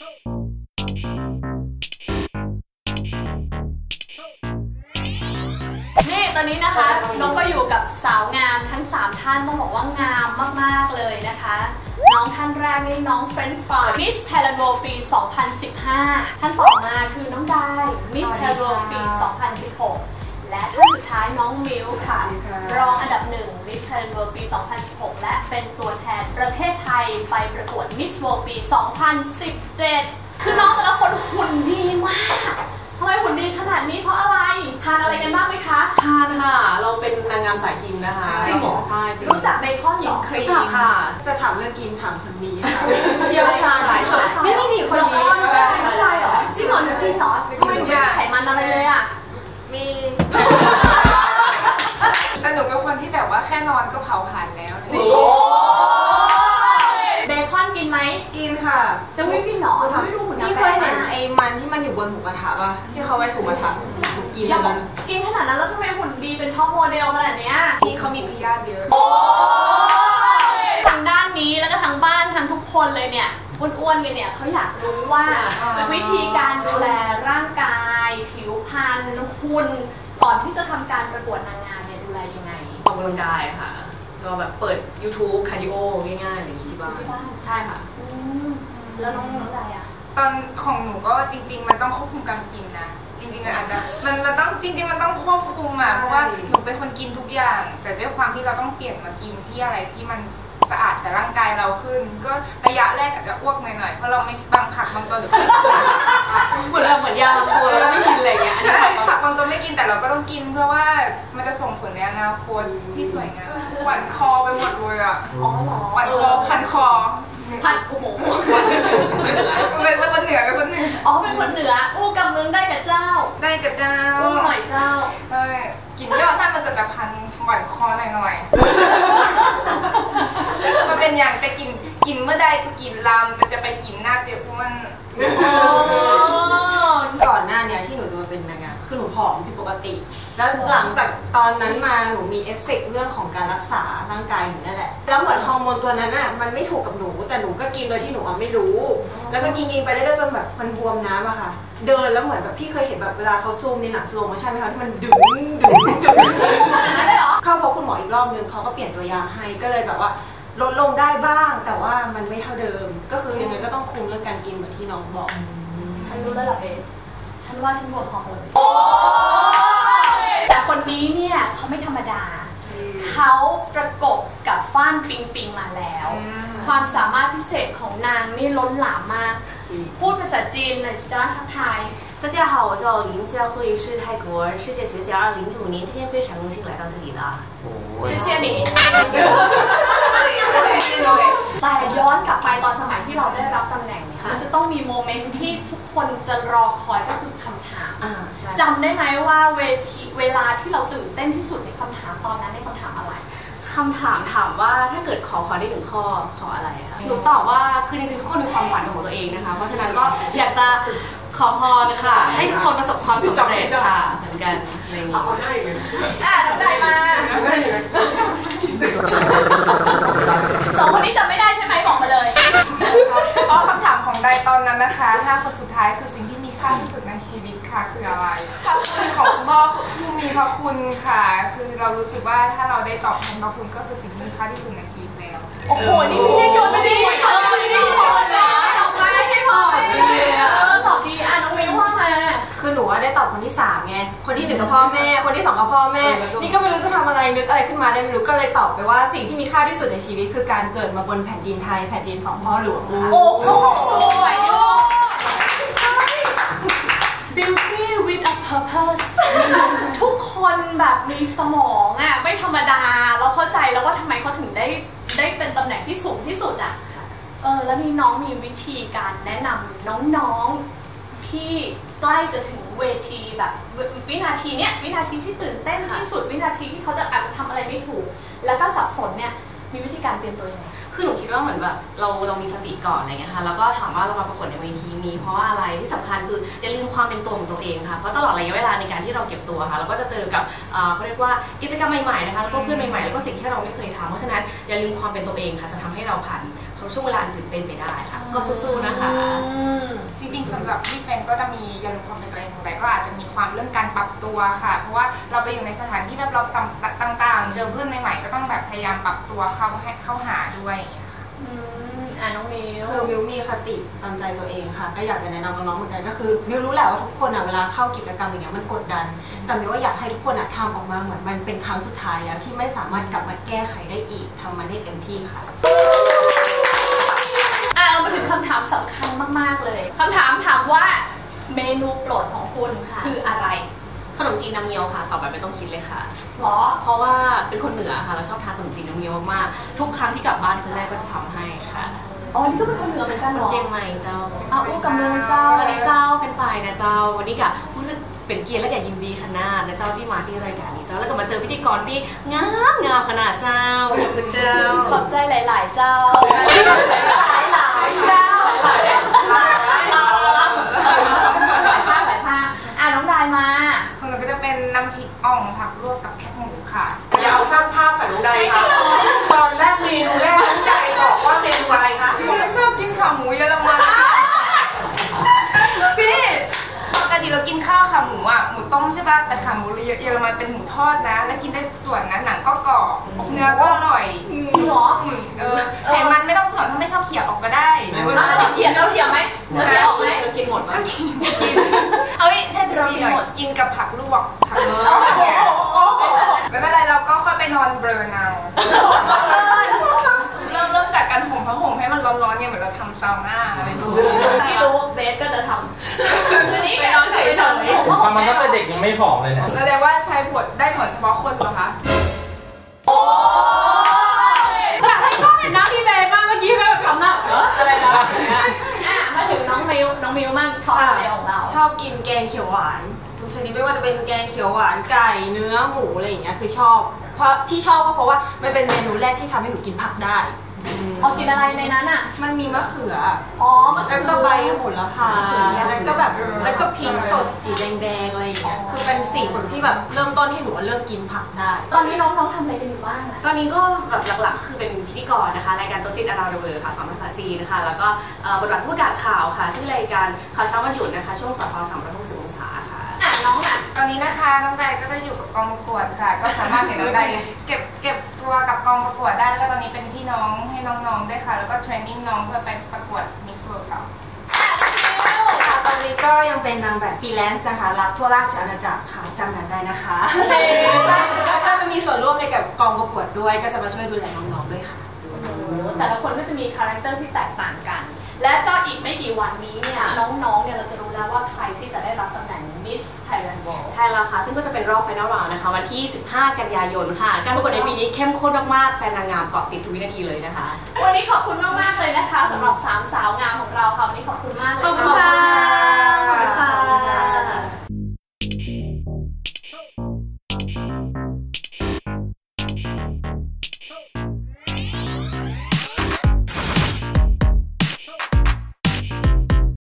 นี่ตอนนี้นะคะน้องก็อยู่กับสาวงามทั้ง3ท่านต้องบอกว่างามมากๆเลยนะคะน้องท่านแรกนี่น้องเฟรนช์ฟรายมิสไทยแลนด์เวิลด์ปี 2015 ท่านต่อมาคือน้องได้มิสไทยแลนด์เวิลด์ปี 2016 และท่านสุดท้ายน้องมิวค่ะรองอันดับ1มิสไทยแลนด์เวิลด์ปี 2016 และเป็นตัวแทนประเทศไทยไปประกวดมิสเวิลด์ปี 2017 คือน้องแต่ละคนหุ่นดีมากทำไมหุ่นดีขนาดนี้เพราะอะไรทานอะไรกันบ้างไหมคะทานค่ะเราเป็นนางงามสายกินนะคะจริงเหรอใช่จริงรู้จักเบคอนหรอรู้จักค่ะจะถามเรื่องกินถามคนนี้ค่ะเชี่ยวชาญที่สุดนี่คนนี้ไม่ได้หรอจริงเหรอหนูกินเหรอทำไมหนูไม่มีไขมันอะไรเลยอ่ะมีแต่หนูเป็นคนที่แบบว่าแค่นอนก็เผาผ่านแล้วเบคอนกินไหมกินค่ะแต่ไม่กินหรอไม่รู้เหมือนกันพี่เคยเห็นไอ้มันที่มันอยู่บนหมูกระทะป่ะที่เขาไว้ถูกกระทะกินมันกินขนาดนั้นแล้วทำไมหุ่นดีเป็นท็อปโมเดลขนาดนี้พี่เขามีพยาธิเยอะทางด้านนี้แล้วก็ทางบ้านทางทุกคนเลยเนี่ยอ้วนๆกันเนี่ยเขาอยากรู้ว่าวิธีการดูแลร่างกายผิวพรรณหุ่นก่อนที่จะทำการประกวดนางงามเนี่ยดูแลยังไงออกกำลังกายค่ะก็แบบเปิด YouTube คาร์ดิโอง่ายๆอย่างนี้ที่บ้านใช่ค่ะแล้วน้องอะไรอ่ะตอนของหนูก็จริงๆมันต้องควบคุมการกินนะจริงๆอาจจะมันต้องจริงๆมันต้องควบคุมอ่ะเพราะว่าหนูเป็นคนกินทุกอย่างแต่ด้วยความที่เราต้องเปลี่ยนมากินที่อะไรที่มันสะอาดจากร่างกายเราขึ้นก็ระยะแรกอาจจะอ้วกหน่อยๆเพราะเราไม่บางผักบางตัวหรือเหมือนยาบางตัวเราไม่กินอะไรอย่างเงี้ยใช่ผักบางตัวไม่กินแต่เราก็ต้องกินเพื่อว่ามันจะส่งผลในอนาคตที่สวยงามหวานคอไปหมดเลยอ่ะหวานคอพันคอพันโอ้โหเป็นคนเหนือเป็นคนเหนืออ๋อเป็นคนเหนืออู้กับมึงได้กับเจ้าได้กับเจ้าอู้หน่อยเจ้ากินยอดท่านมันเกิดจากพันหวานคอหน่อยมันเป็นอย่างแต่กินเมื่อใดก็กินลำแต่จะไปกินหน้าเตี๋ยวมันก่อนหน้านี้ที่หนูจะมาเป็นนางงามคือหนูผอมผิดปกติแล้วหลังจากตอนนั้นมาหนูมีเอฟเฟกต์เรื่องของการรักษาร่างกายหนูนั่นแหละแล้วเหมือนฮอร์โมนตัวนั้นอ่ะมันไม่ถูกกับหนูแต่หนูก็กินโดยที่หนูไม่รู้แล้วก็กินไปเรื่อยๆจนแบบมันบวมน้ำอะค่ะเดินแล้วเหมือนแบบพี่เคยเห็นแบบเวลาเขาซูมในหนังสโลว์โมชั่นไหมคะที่มันดึงเข้าพบคุณหมออีกรอบนึงเขาก็เปลี่ยนตัวยาให้ก็เลยแบบว่าลดลงได้บ้างแต่ว่ามันไม่เท่าเดิมก็คือยังไงก็ต้องคุมเรื่องการกินเหมือนที่น้องบอกฉันรู้แล้วล่ะเบสฉันว่าฉันบวมพอเลยแต่คนนี้เนี่ยเขาไม่ธรรมดาเขาประกบกับฟ้านปิงปิงมาแล้วความสามารถพิเศษของนางนี่ล้นหลามมากพูดภาษาจีนหน่อยจ้าทักทาย大家好，我叫林佳慧，是泰国世界学姐2015年，今天非常荣幸来到这里了。 谢谢你。แต่ย้อนกลับไปตอนสมัยที่เราได้รับตำแหน่งมันจะต้องมีโมเมนต์ที่ทุกคนจะรอคอยก็คือคำถามจำได้ไหมว่าเวลาที่เราตื่นเต้นที่สุดในคำถามตอนนั้นในคำถามอะไรคำถามว่าถ้าเกิดขอได้1 ข้อขออะไรคะหนูตอบว่าคือจริงๆทุกคนมีความฝันของตัวเองนะคะเพราะฉะนั้นก็อยากจะขอพรนะคะให้ทุกคนประสบความสำเร็จค่ะเหมือนกันอะไรอย่างนี้ได้เลยน้ำใจมา2 คนนี้จำไม่ได้ใช่ไหมบอกมาเลยอ๋อคำถามของไดตอนนั้นนะคะ5 คนสุดท้ายคือสิ่งที่มีค่าที่สุดในชีวิตค่ะคืออะไรพระคุณของพ่อผู้มีพระคุณค่ะคือเรารู้สึกว่าถ้าเราได้ตอบแทนพระคุณก็คือสิ่งที่มีค่าที่สุดในชีวิตแล้วโอ้โหนี่ไม่ได้โยนไม่ได้ตอบนะตอบมาให้พอตอบดีน้องเมย์ว่ามาคือหนูได้ตอบคนที่3ไงคนที่1กับพ่อแม่คนที่2กับพ่อแม่นี่ก็ไม่รู้จะทำอะไรนึกอะไรขึ้นมาได้ไม่รู้ก็เลยตอบไปว่าสิ่งที่มีค่าที่สุดในชีวิตคือการเกิดมาบนแผ่นดินไทยแผ่นดินของพ่อหลวงค่ะโอ้โห Beauty with a purpose ทุกคนแบบมีสมองอ่ะไม่ธรรมดาเราเข้าใจแล้วว่าทำไมเขาถึงได้เป็นตำแหน่งที่สูงที่สุดอ่ะแล้วนี่น้องมีวิธีการแนะนำน้องๆที่ใกล้จะถึงเวทีแบบวินาทีที่ตื่นเต้นที่สุดวินาทีที่เขาอาจจะทำอะไรไม่ถูกแล้วก็สับสนเนี่ยมีวิธีการเตรียมตัวยังไงคือหนูคิดว่าเหมือนแบบเรามีสติก่อนอะไรเงี้ยค่ะแล้วก็ถามว่าเรามาประกวดในเวทีมีเพราะว่าอะไรที่สำคัญคืออย่าลืมความเป็นตัวของตัวเองค่ะเพราะตลอดระยะเวลาในการที่เราเก็บตัวค่ะเราก็จะเจอกับเขาเรียกว่ากิจกรรมใหม่ๆนะคะแล้วก็เพื่อนใหม่ๆแล้วก็สิ่งที่เราไม่เคยทำเพราะฉะนั้นอย่าลืมความเป็นตัวเองค่ะจะทำให้เราผ่านช่วงเวลาตื่นเต้นไปได้ค่ะก็สู้ๆนะคะำหรับพี่เฟนก็จะมีอย่าลืมความเป็นตัวเองของแต่ก็อาจจะมีความเรื่องการปรับตัวค่ะเพราะว่าเราไปอยู่ในสถานที่แบบเราต่างๆเจอเพื่อนใหม่ๆก็ต้องแบบพยายามปรับตัวเข้าหาด้วยอย่างเงี้ยค่ะน้องมิวคือมิวมีคติตามใจตัวเองค่ะก็อยากจะแนะนำน้องๆเหมือนกันก็คือมิวรู้แหละว่าทุกคนเวลาเข้ากิจกรรมอย่างเงี้ยมันกดดันแต่มิวว่าอยากให้ทุกคนทำออกมาเหมือนมันเป็นครั้งสุดท้ายแล้วที่ไม่สามารถกลับมาแก้ไขได้อีกทำมันให้เต็มที่ค่ะเรามาถึงคำถามสำคัญมากๆเลยคำถามถามว่าเมนูโปรดของคุณคืออะไรขนมจีนน้ำเงี้ยวค่ะต่อไปไม่ต้องคิดเลยค่ะเพราะว่าเป็นคนเหนือค่ะเราชอบทานขนมจีนน้ำเงี้ยวมากๆทุกครั้งที่กลับบ้านคุณแม่ก็จะทำให้ค่ะนี่ก็เป็นคนเหนือเหมือนกันเหรอเจียงใหม่เจ้าอู้กำเนิดเจ้าสวัสดีเจ้าเป็นฝ่ายนะเจ้าวันนี้กะรู้สึกเป็นเกียรติและแก่ยินดีขนาดนะเจ้าที่มาที่รายการนี้เจ้าแล้วก็มาเจอพิธีกรที่งามขนาดเจ้าขอบคุณเจ้าขอบใจหลายๆเจ้าน้องดายมาของหนูก็จะเป็นน้ำพริกอ่องผักลวกกับแคบหมูค่ะอย่าเอาสร้างภาพกับน้องดายค่ะตอนแรกเมนูแรกน้องดายบอกว่าเมนูอะไรคะหนูชอบกินขาหมูเยอรมันพี่ปกติเรากินข้าวขาหมูหมูต้มใช่ป่ะแต่ขาหมูเยอรมันเป็นหมูทอดนะแล้วกินได้ส่วนนั้นหนังก็กรอบเนื้อก็อร่อยจริงเหรอไขมันไม่ต้องส่วนถ้าไม่ชอบเขี่ยออกก็ได้เขี่ยไหมเขี่ยออกไหมกินหมดก็กินถ้าจะดีหน่อยกินกับผักลวกผักเนื้อไม่เป็นไรเราก็ค่อยไปนอนเบลอเอาเริ่มจากการห่มผ้าห่มให้มันร้อนๆเนี่ยเหมือนเราทำซาวน่าอะไรอย่างเงี้ยไม่รู้เบสก็จะทำทีนี้ไปนอนเฉยๆทำมันตั้งแต่เด็กยังไม่ผอมเลยเนี่ยแสดงว่าใช้ผลได้ผลเฉพาะคนเหรอคะอยากให้กล้องเห็นหน้าพี่เบสมากเมื่อกี้แบบทำหน้าอะไรนะมาถึงน้องมิวมั่งทอดอะไรของเราชอบกินแกงเขียวหวานทุกชนิดไม่ว่าจะเป็นแกงเขียวหวานไก่เนื้อหมูอะไรอย่างเงี้ยคือชอบเพราะที่ชอบก็เพราะว่ามันเป็นเมนูแรกที่ทำให้หนูกินผักได้กินอะไรในนั้นมันมีมะเขือแล้วก็ใบโหระพาแล้วก็แบบแล้วก็พริกสดสีแดงๆอะไรอย่างเงี้ยคือเป็นสิ่งที่แบบเริ่มต้นให้หนูเริ่มกินผักได้ตอนนี้น้องๆทำอะไรกันอยู่บ้างตอนนี้ก็แบบหลักๆคือเป็นพิธีกรนะคะรายการโต๊ะจีนอาราเดเวอร์ค่ะสอนภาษาจีนนะคะแล้วก็บทบาทผู้ประกาศข่าวค่ะชื่อรายการข่าวเช้าวันหยุดนะคะช่วงสท360 องศาค่ะน้องตอนนี้นะคะน้องใดก็จะอยู่กับกองประกวดค่ะก็สามารถเห็นน้องใดเก็บตัวกับกองประกวดได้แล้วก็ตอนนี้เป็นพี่น้องให้น้องๆด้วยค่ะแล้วก็เทรนนิ่งน้องเพื่อไปประกวดมิสเวิลด์ต่อตอนนี้ก็ยังเป็นนางแบบฟรีแลนซ์นะคะรับทั่วราชอาณาจักรค่ะจำงานได้นะคะแล้วก็จะมีส่วนร่วมในกับกองประกวดด้วยก็จะมาช่วยดูแลน้องๆด้วยค่ะแต่ละคนก็จะมีคาแรคเตอร์ที่แตกต่างกันและก็อีกไม่กี่วันนี้เนี่ยน้องๆเนี่ยเราจะรู้แล้วว่าใครที่จะได้รับตำแหน่ง Miss Thailand World ใช่แล้วค่ะซึ่งก็จะเป็นรอบ Final Round นะคะวันที่15 กันยายนค่ะการประกวดในปีนี้เข้มข้นมากๆแฟนนางงามเกาะติดทุกวินาทีเลยนะคะวันนี้ขอบคุณมากๆเลยนะคะสำหรับ3 สาวงาม